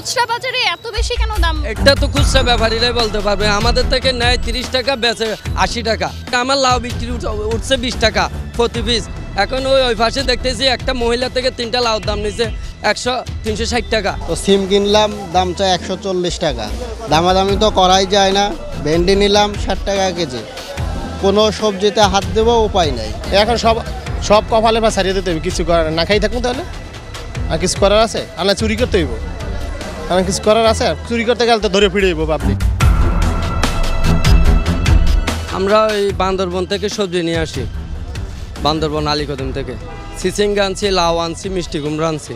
খুচরা বাজারে এত বেশি কেন দাম? এটা তো খুচরা ব্যাপারীরাই বলতে পারবে। আমাদের থেকে নেয় 30 টাকা, বেচে 80 টাকা। আমার লাউ বিক্রি উঠছে 20 টাকা প্রতি পিস। এখন ওই পাশে দেখতেছি একটা মহিলা থেকে 3টা লাউ দাম নিছে 360 টাকা। তো সিম কিনলাম, দাম চাই 140 টাকা। দামাদামি তো করাই যায় না। ভেন্ডি নিলাম 60 টাকা কেজি। কোনো সবজিতে হাত দেবো উপায় নাই। এখন সব কপালে বা ছাড়িয়ে দিতে হবে, কিছু করার না খাই থাকুন তাহলে আর কিছু করার আছে? আল্লাহ চুরি করতে হইব, কারণ কিছু করার আছে। চুরি করতে গেলে তো ধরে ফিরে হইব পাবলিক। আমরা ওই বান্দরবন থেকে সবজি নিয়ে আসি, বান্দরবন আলীকদম থেকে চিচিঙ্গা আনছি, লাউ আনছি, মিষ্টি কুমড়া আনছি।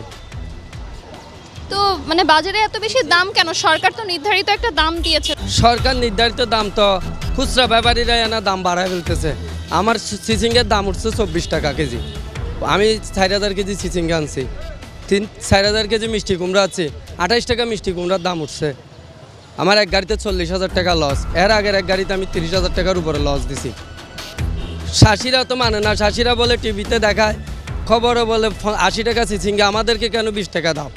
তো মানে বাজারে এত বেশি দাম কেন? সরকার তো নির্ধারিত একটা দাম দিয়েছে। সরকার নির্ধারিত দাম তো খুচরা ব্যাপারীরা এনা দাম বাড়ায় ফেলতেছে। আমার চিচিঙ্গার দাম উঠছে 24 টাকা কেজি। আমি 4000 কেজি চিচিঙ্গা আনছি, 4000 কেজি মিষ্টি কুমড়া আছে, 28 টাকা মিষ্টি কুমড়ার দাম উঠছে। আমার এক গাড়িতে 40,000 টাকা লস। এর আগের এক গাড়িতে আমি 30,000 টাকার উপরে লস দিছি। শাশিরা তো মানে না, শাশিরা বলে টিভিতে দেখায়, খবরও বলে 80 টাকা চিচিঙ্গা, আমাদেরকে কেন 20 টাকা দাও?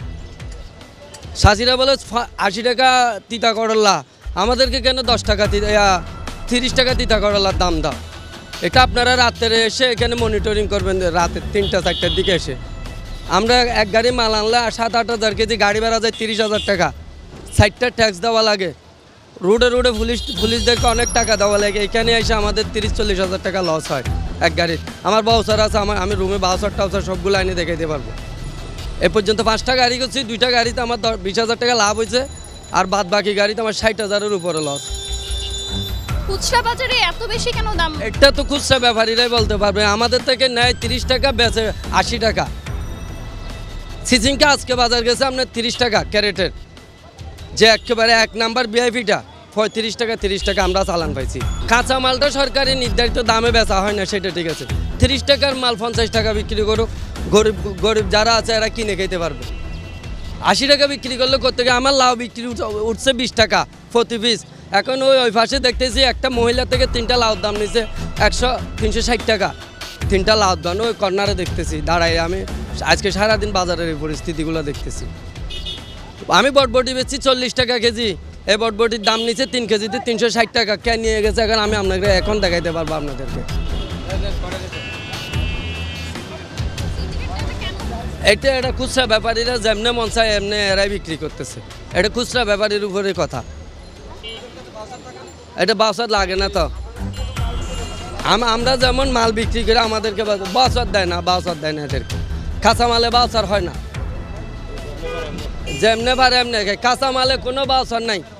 শাশিরা বলে 80 টাকা তিতা করল্লা, আমাদেরকে কেন 10 টাকা 30 টাকা তিতা করল্লার দাম দাও? এটা আপনারা রাত্রে এসে এখানে মনিটরিং করবেন, রাতে 3টা 4টার দিকে এসে। আমরা এক গাড়ি মাল আনলে 7-8 কেজি গাড়ি ভাড়া যায় 30,000 টাকা, 60টা ট্যাক্স দেওয়া লাগে, রোডে রোডে পুলিশদেরকে অনেক টাকা দেওয়া লাগে। এখানে এসে আমাদের 30-40 হাজার টাকা লস হয় এক গাড়ির। আমার বাউসার আছে, আমি রুমে বাউসার টাউসার সবগুলো আইনে দেখাইতে পারবো। এ পর্যন্ত 5টা গাড়ি করছি, 2টা গাড়িতে আমার 20,000 টাকা লাভ হয়েছে, আর বাদ বাকি গাড়িতে আমার 60,000-এর উপরে লস। খুচরা বাজারে এত বেশি কেন দাম? এটা তো খুচরা ব্যাপারীরাই বলতে পারবে। আমাদের থেকে নেয় 30 টাকা, বেচে 80 টাকা। চিচিঙ্গা আজকে বাজার গেছে আপনার 30 টাকা ক্যারেটের, যে একেবারে 1 নাম্বার ভিআইপিটা 35 টাকা 30 টাকা আমরা চালান পাইছি। কাঁচা মালটা সরকারি নির্ধারিত দামে বেচা হয় না, সেটা ঠিক আছে। 30 টাকার মাল 50 টাকা বিক্রি করুক, গরিব যারা আছে এরা কিনে খেতে পারবে। 80 টাকা বিক্রি করলে করতে গিয়ে আমার লাউ বিক্রি উঠছে 20 টাকা প্রতি পিস। এখন ওই পাশে দেখতেছি একটা মহিলা থেকে 3টা লাউর দাম নিছে 360 টাকা। 3টা লাউর দাম ওই কর্নারে দেখতেছি দাঁড়াই। আমি আজকে সারাদিন বাজারের এই পরিস্থিতিগুলো দেখতেছি। আমি বটবটি বেচছি 40 টাকা কেজি, এই বটবটির দাম নিচ্ছে 3 কেজিতে 360 টাকা। কে নিয়ে গেছে এখন আমি আপনাকে এখন দেখাইতে পারবো আপনাদেরকে। এটা খুচরা ব্যাপারীরা যেমনে মন চায় এমনি এরাই বিক্রি করতেছে। এটা খুচরা ব্যাপারীর উপরে কথা, এটা বাউসার লাগে না তো। আমরা যেমন মাল বিক্রি করে আমাদেরকে বাউসার দেয় না, এদেরকে কাঁচা মালে বাউসার হয় না। যেমনে পারে এমনি, কাঁচা মালে কোনো বাউসার নাই।